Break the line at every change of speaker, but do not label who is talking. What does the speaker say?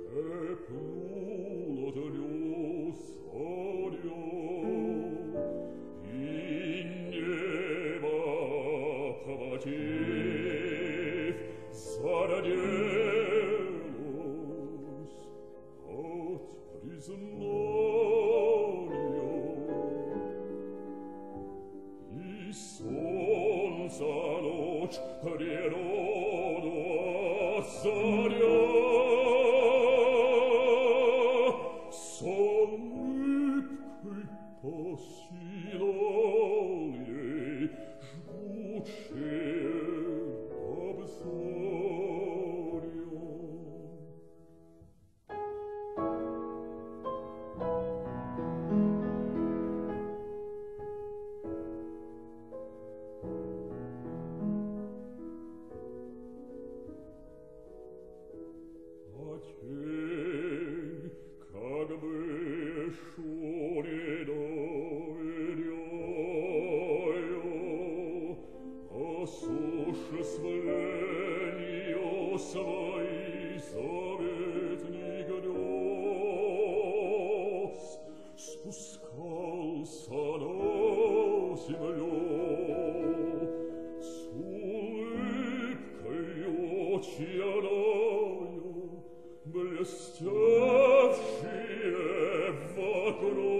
шепнул отрёс орел, и небо охватив зарделось от признания, и солнце ночь природу озаря с улыбкой посылал ей жгучее обзорье. А тень, как бы шуредою, осуществлению своих заветных грез, спускался на землю с улыбкою чьяною, блестевшие вокруг.